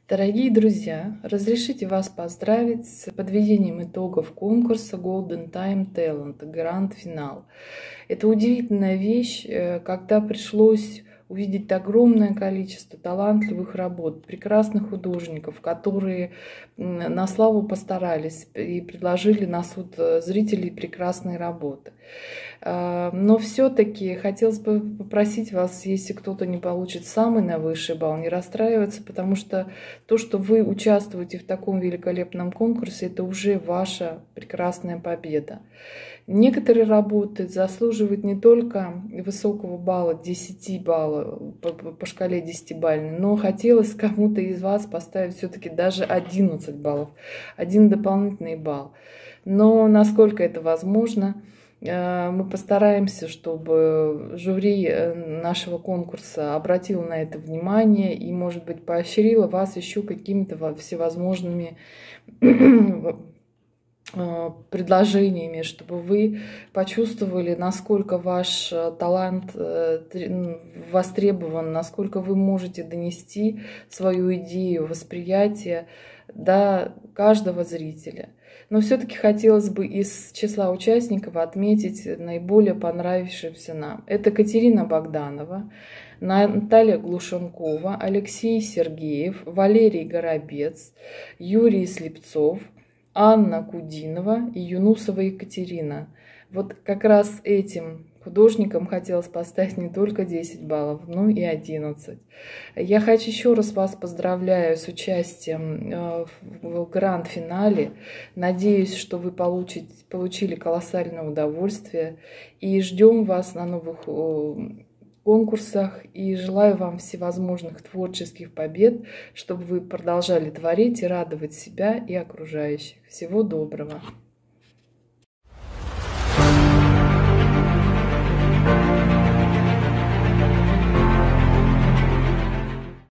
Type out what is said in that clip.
Дорогие друзья, разрешите вас поздравить с подведением итогов конкурса Golden Time Talent, гранд-финал. Это удивительная вещь, когда пришлось увидеть огромное количество талантливых работ, прекрасных художников, которые на славу постарались и предложили на суд зрителей прекрасные работы. Но все-таки хотелось бы попросить вас, если кто-то не получит самый наивысший балл, не расстраиваться, потому что то, что вы участвуете в таком великолепном конкурсе, это уже ваша прекрасная победа. Некоторые работы заслуживают не только высокого балла, 10 баллов, по шкале 10-бальной, но хотелось кому-то из вас поставить все-таки даже 11 баллов, один дополнительный балл. Но насколько это возможно, мы постараемся, чтобы жюри нашего конкурса обратило на это внимание и, может быть, поощрило вас еще какими-то всевозможными предложениями, чтобы вы почувствовали, насколько ваш талант востребован, насколько вы можете донести свою идею, восприятие до каждого зрителя. Но все-таки хотелось бы из числа участников отметить наиболее понравившихся нам. Это Катерина Богданова, Наталья Глушенкова, Алексей Сергеев, Валерий Горобец, Юрий Слепцов, Анна Кудинова и Юнусова Екатерина. Вот как раз этим художникам хотелось поставить не только 10 баллов, но и 11. Я хочу еще раз вас поздравляю с участием в гранд-финале. Надеюсь, что вы получили колоссальное удовольствие. И ждем вас на новых конкурсах. И желаю вам всевозможных творческих побед, чтобы вы продолжали творить и радовать себя и окружающих. Всего доброго!